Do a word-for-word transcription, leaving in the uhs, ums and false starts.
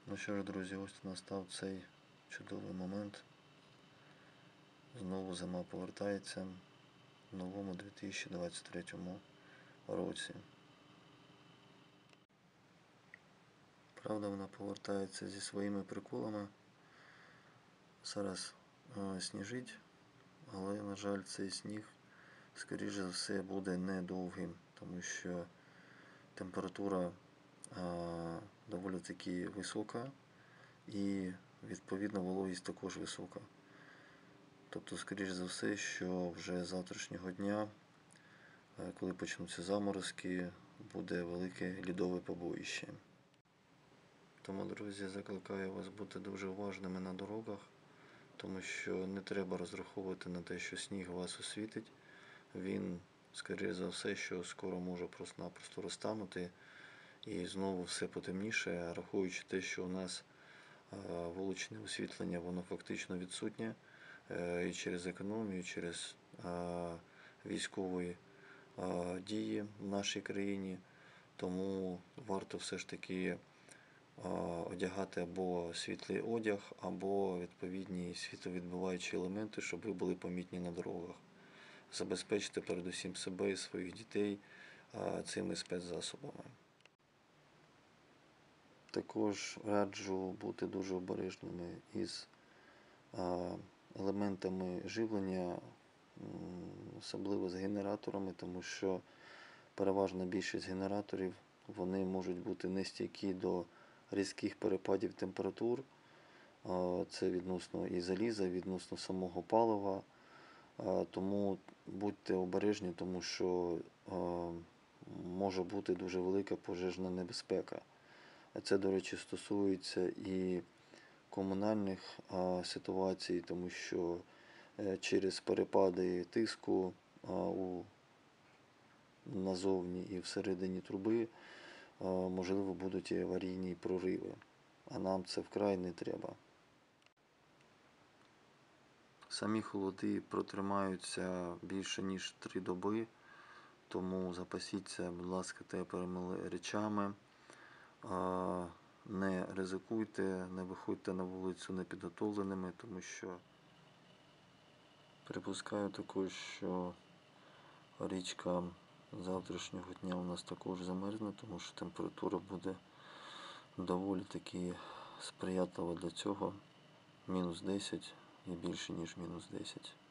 Ну що ж, друзі, ось настав цей чудовий момент. Знову зима повертається в новому дві тисячі двадцять третьому році. Правда, вона повертається зі своїми приколами. Зараз е, сніжить, але, на жаль, цей сніг, скоріше за все, буде недовгим, тому що температура е, доволі таки висока і, відповідно, вологість також висока. Тобто, скоріш за все, що вже з завтрашнього дня, коли почнуться заморозки, буде велике льодове побоїще. Тому, друзі, закликаю вас бути дуже уважними на дорогах, тому що не треба розраховувати на те, що сніг вас освітить. Він, скоріш за все, що скоро може просто-напросто розтанути і знову все потемніше, рахуючи те, що у нас вуличне освітлення, воно фактично відсутнє. І через економію, через військові дії в нашій країні. Тому варто все ж таки одягати або світлий одяг, або відповідні світловідбиваючі елементи, щоб ви були помітні на дорогах. Забезпечте передусім себе і своїх дітей цими спецзасобами. Також раджу бути дуже обережними із елементами живлення, особливо з генераторами, тому що переважна більшість генераторів, вони можуть бути нестійкі до різких перепадів температур. Це відносно і заліза, відносно самого палива. Тому будьте обережні, тому що може бути дуже велика пожежна небезпека. Це, до речі, стосується і комунальних ситуацій, тому що через перепади тиску у, назовні і всередині труби можливо будуть і аварійні прориви, а нам це вкрай не треба. Самі холоди протримаються більше ніж три доби, тому запасіться, будь ласка, теплими речами. Не ризикуйте, не виходьте на вулицю непідготовленими, тому що припускаю також, що річка завтрашнього дня у нас також замерзне, тому що температура буде доволі таки сприятлива для цього. мінус десять і більше, ніж мінус десять.